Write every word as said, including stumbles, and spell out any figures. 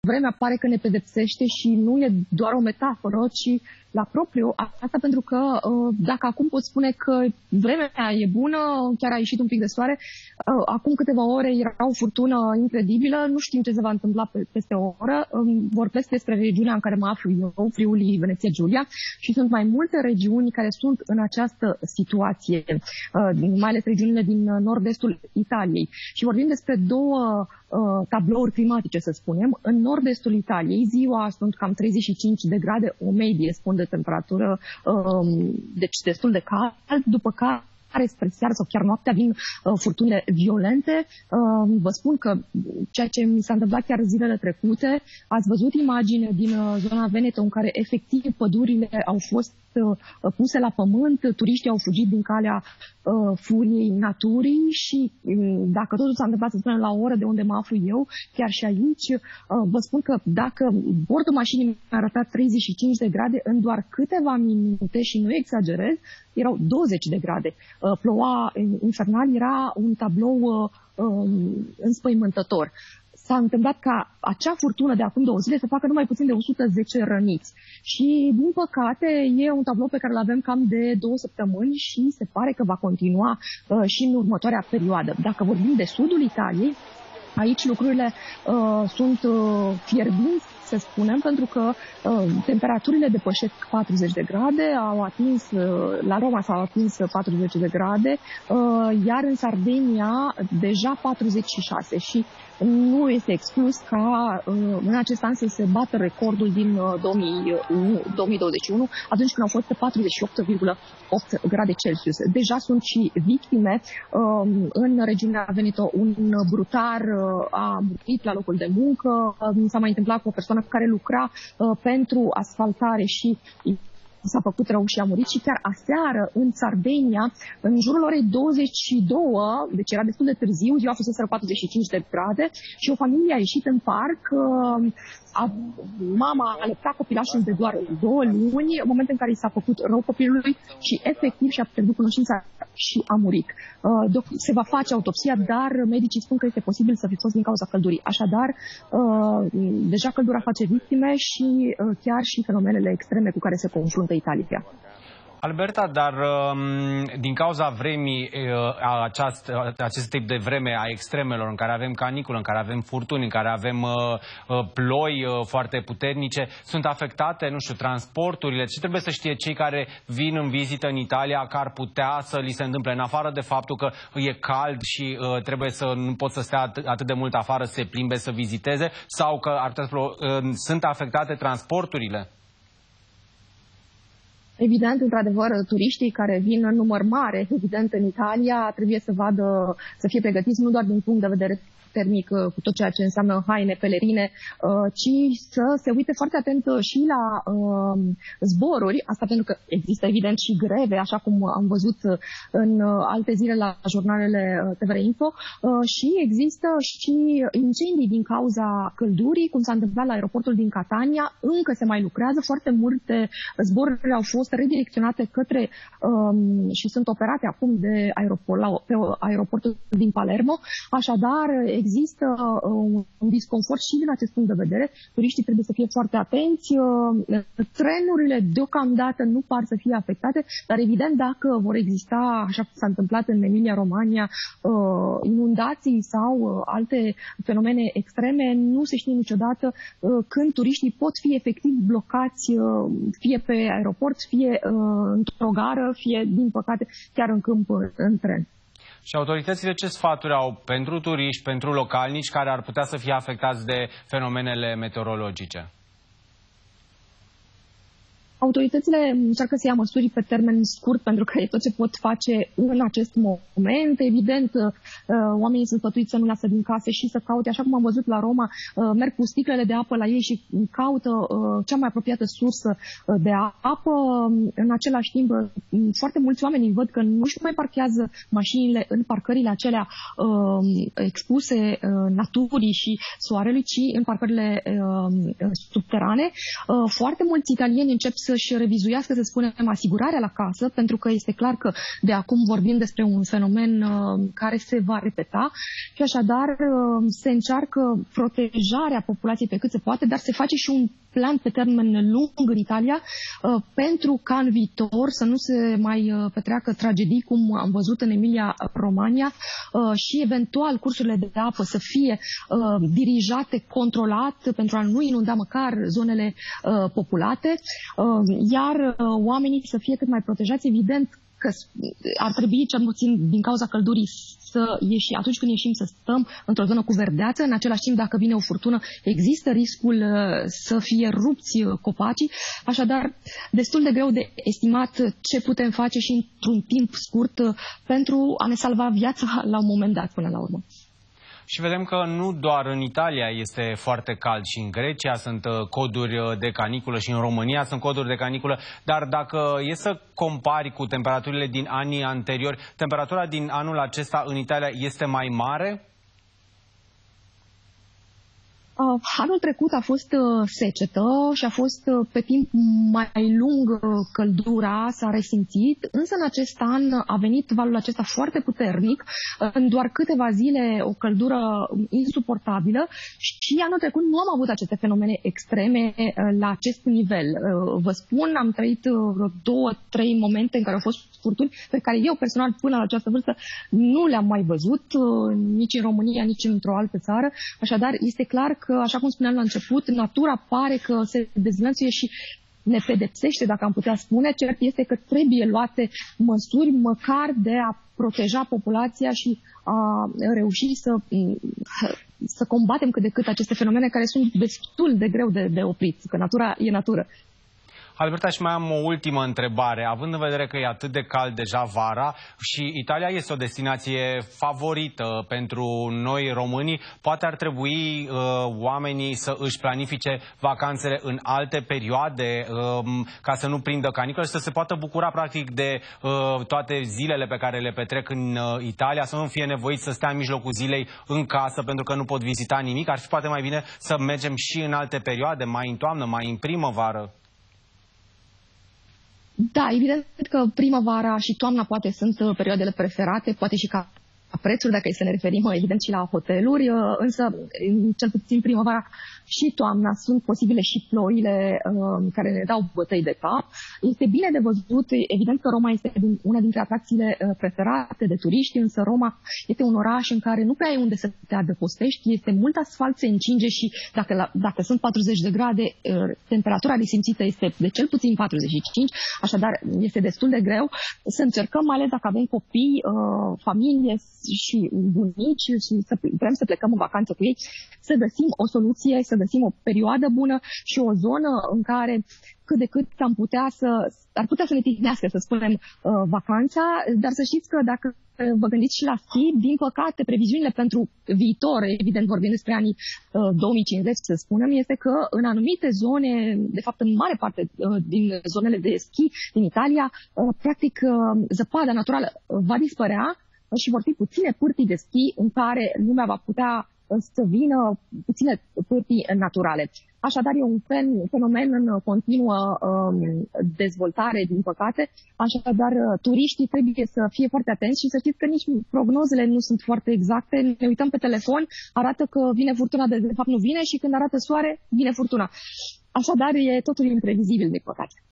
vremea pare că ne pedepsește și nu e doar o metaforă, ci la propriu. Asta pentru că dacă acum pot spune că vremea e bună, chiar a ieșit un pic de soare, acum câteva ore era o furtună incredibilă, nu știm ce se va întâmpla peste o oră. Vorbesc despre regiunea în care mă aflu eu, Friuli, Veneția, Giulia, și sunt mai multe regiuni care sunt în această situație, mai ales regiunile din nord-estul Italiei. Și vorbim despre două tablouri climatice, să spunem. În nord-estul Italiei, ziua sunt cam treizeci și cinci de grade, o medie, spun, de temperatură, deci destul de cald, după care spre seară sau chiar noaptea vin furtunile violente. Vă spun că ceea ce mi s-a întâmplat chiar zilele trecute, ați văzut imagine din zona Veneto în care efectiv pădurile au fost puse la pământ, turiștii au fugit din calea uh, furiei naturii și um, dacă totul s-a întâmplat, să spunem, la o oră de unde mă aflu eu, chiar și aici, uh, vă spun că dacă bordul mașinii mi-a arătat treizeci și cinci de grade, în doar câteva minute, și nu exagerez, erau douăzeci de grade. Uh, ploua infernal, era un tablou uh, um, înspăimântător. S-a întâmplat ca acea furtună de acum două zile să facă numai puțin de o sută zece răniți. Și, din păcate, e un tablou pe care îl avem cam de două săptămâni și se pare că va continua uh, și în următoarea perioadă. Dacă vorbim de sudul Italiei, aici lucrurile uh, sunt uh, fierbinți, să spunem, pentru că uh, temperaturile depășesc patruzeci de grade, au atins, uh, la Roma s-au atins patruzeci de grade, uh, iar în Sardenia deja patruzeci și șase și nu este exclus ca uh, în acest an să se bată recordul din uh, două mii douăzeci și unu, atunci când au fost patruzeci și opt virgulă opt grade Celsius. Deja sunt și victime. Uh, în regiunea Veneto un brutar uh, a murit la locul de muncă. Uh, s-a mai întâmplat cu o persoană care lucra uh, pentru asfaltare și s-a făcut rău și a murit. Și chiar aseară, în Sardenia, în jurul orei douăzeci și două, deci era destul de târziu, ziua a fost patruzeci și cinci de grade și o familie a ieșit în parc. A, mama a lăptat copilașul de doar două luni, în momentul în care i s-a făcut rău copilului și efectiv și-a pierdut cunoștința și a murit. Uh, se va face autopsia, dar medicii spun că este posibil să fi fost din cauza căldurii. Așadar, uh, deja căldura face victime și uh, chiar și fenomenele extreme cu care se confruntă Italia. Alberta, dar din cauza vremii, aceast, acest tip de vreme a extremelor, în care avem caniculă, în care avem furtuni, în care avem ploi foarte puternice, sunt afectate, nu știu, transporturile? Ce trebuie să știe cei care vin în vizită în Italia, că ar putea să li se întâmple, în afară de faptul că e cald și trebuie să nu pot să stea atât de mult afară, să se plimbe, să viziteze, sau că ar putea să sunt afectate transporturile? Evident, într-adevăr, turiștii care vin în număr mare, evident, în Italia, trebuie să vadă, să fie pregătiți nu doar din punct de vedere termic, cu tot ceea ce înseamnă haine, pelerine, ci să se uite foarte atent și la uh, zboruri, asta pentru că există evident și greve, așa cum am văzut în alte zile la jurnalele T V R Info, uh, și există și incendii din cauza căldurii, cum s-a întâmplat la aeroportul din Catania, încă se mai lucrează, foarte multe zboruri au fost redirecționate către um, și sunt operate acum de aeroport, la, pe aeroportul din Palermo, așadar există uh, un disconfort și din acest punct de vedere. Turiștii trebuie să fie foarte atenți. Uh, trenurile deocamdată nu par să fie afectate, dar evident dacă vor exista, așa cum s-a întâmplat în Emilia-Romagna, uh, inundații sau uh, alte fenomene extreme, nu se știe niciodată uh, când turiștii pot fi efectiv blocați, uh, fie pe aeroport, fie uh, într-o gară, fie, din păcate, chiar în câmp, în tren. Și autoritățile ce sfaturi au pentru turiști, pentru localnici care ar putea să fie afectați de fenomenele meteorologice? Autoritățile încearcă să ia măsuri pe termen scurt, pentru că e tot ce pot face în acest moment. Evident, oamenii sunt sfătuiți să nu lasă din case și să caute, așa cum am văzut la Roma, merg cu sticlele de apă la ei și caută cea mai apropiată sursă de apă. În același timp, foarte mulți oameni văd că nu își mai parchează mașinile în parcările acelea expuse naturii și soarelui, ci în parcările subterane. Foarte mulți italieni încep să să-și revizuiască, să spunem, asigurarea la casă, pentru că este clar că de acum vorbim despre un fenomen care se va repeta și așadar se încearcă protejarea populației pe cât se poate, dar se face și un plan pe termen lung în Italia pentru ca în viitor să nu se mai petreacă tragedii cum am văzut în Emilia-Romagna și eventual cursurile de apă să fie dirijate controlat pentru a nu inunda măcar zonele populate, iar oamenii să fie cât mai protejați. Evident că ar trebui, cel puțin din cauza căldurii, să ieși, atunci când ieșim să stăm într-o zonă cu verdeață. În același timp, dacă vine o furtună, există riscul să fie rupți copacii. Așadar, destul de greu de estimat ce putem face și într-un timp scurt pentru a ne salva viața la un moment dat până la urmă. Și vedem că nu doar în Italia este foarte cald, și în Grecia sunt coduri de caniculă și în România sunt coduri de caniculă, dar dacă e să compari cu temperaturile din anii anteriori, temperatura din anul acesta în Italia este mai mare? Uh, anul trecut a fost uh, secetă și a fost uh, pe timp mai lung uh, căldura, s-a resimțit, însă în acest an a venit valul acesta foarte puternic, uh, în doar câteva zile o căldură insuportabilă și anul trecut nu am avut aceste fenomene extreme uh, la acest nivel. Uh, vă spun, am trăit uh, două, trei momente în care au fost furtuni pe care eu personal până la această vârstă nu le-am mai văzut, uh, nici în România, nici într-o altă țară, așadar este clar că, așa cum spuneam la început, natura pare că se dezlănțuie și ne pedepsește, dacă am putea spune. Cert este că trebuie luate măsuri măcar de a proteja populația și a reuși să, să combatem cât de cât aceste fenomene care sunt destul de greu de, de oprit, că natura e natură. Alberta, și mai am o ultimă întrebare. Având în vedere că e atât de cald deja vara și Italia este o destinație favorită pentru noi românii, poate ar trebui uh, oamenii să își planifice vacanțele în alte perioade uh, ca să nu prindă caniculă și să se poată bucura practic de uh, toate zilele pe care le petrec în uh, Italia, să nu fie nevoiți să stea în mijlocul zilei în casă pentru că nu pot vizita nimic. Ar fi poate mai bine să mergem și în alte perioade, mai în toamnă, mai în primăvară. Da, evident că primăvara și toamna poate sunt perioadele preferate, poate și ca prețuri, dacă e să ne referim, evident, și la hoteluri, însă, cel puțin primăvara și toamna sunt posibile și ploile uh, care ne dau bătăi de cap. Este bine de văzut, evident că Roma este una dintre atracțiile preferate de turiști, însă Roma este un oraș în care nu prea ai unde să te adăpostești, este mult asfalt, se încinge și dacă, la, dacă sunt patruzeci de grade, uh, temperatura resimțită este de cel puțin patruzeci și cinci, așadar este destul de greu să încercăm, mai ales dacă avem copii, uh, familie și bunici și să, vrem să plecăm în vacanță cu ei, să găsim o soluție, să găsim o perioadă bună și o zonă în care cât de cât am putea să, ar putea să ne tihnească, să spunem, vacanța, dar să știți că dacă vă gândiți și la schi, din păcate, previziunile pentru viitor, evident vorbim despre anii două mii cincizeci, să spunem, este că în anumite zone, de fapt în mare parte din zonele de schi din Italia, practic zăpada naturală va dispărea și vor fi puține pârtii de schi în care lumea va putea să vină, puține pârtii naturale. Așadar, e un fenomen în continuă um, dezvoltare, din păcate. Așadar, turiștii trebuie să fie foarte atenți și să știți că nici prognozele nu sunt foarte exacte. Ne uităm pe telefon, arată că vine furtuna, de, de fapt nu vine, și când arată soare, vine furtuna. Așadar, e totul imprevizibil, din păcate.